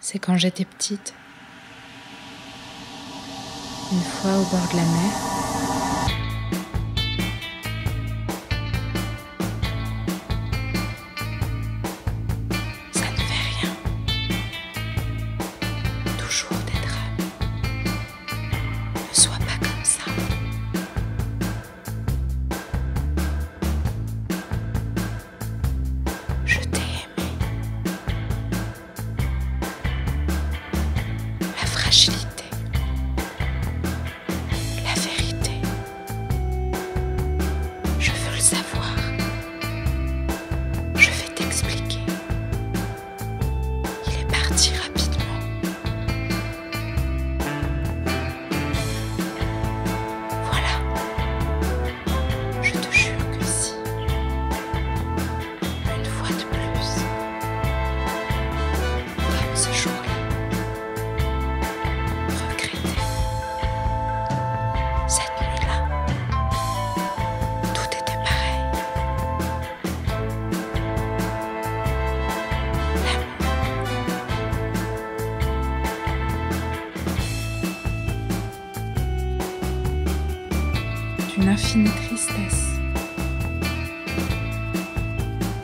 c'est quand j'étais petite. Une fois au bord de la mer, ça ne fait rien. Toujours des drames. Ne sois pas comme ça. Je t'ai aimé. La fragilité. La vérité. Je veux le savoir. Je vais t'expliquer. Il est parti rapidement. Voilà. Je te jure que si. Une fois de plus. Comme ce jour-là. Regretter. Cette nuit-là. Tout était pareil. D'une infinie tristesse. Tu m'aimes ?